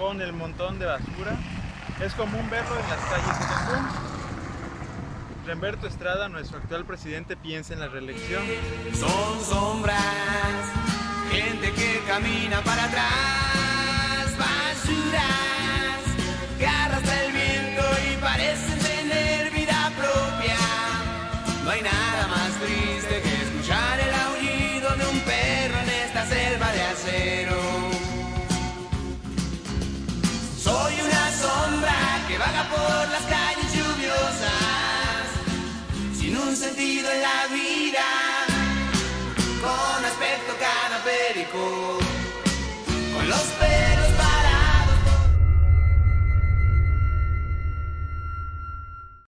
con el montón de basura. Es común verlo en las calles de Cancún. Remberto Estrada, nuestro actual presidente, piensa en la reelección. Son sombras, gente que camina para atrás, basuras que arrastra el viento y parecen tener vida propia. No hay nada más triste que escuchar el aullido de un perro en esta selva de acero. Soy una sombra que vaga por las calles lluviosas, sin un sentido en la vida, con aspecto cadavérico, con los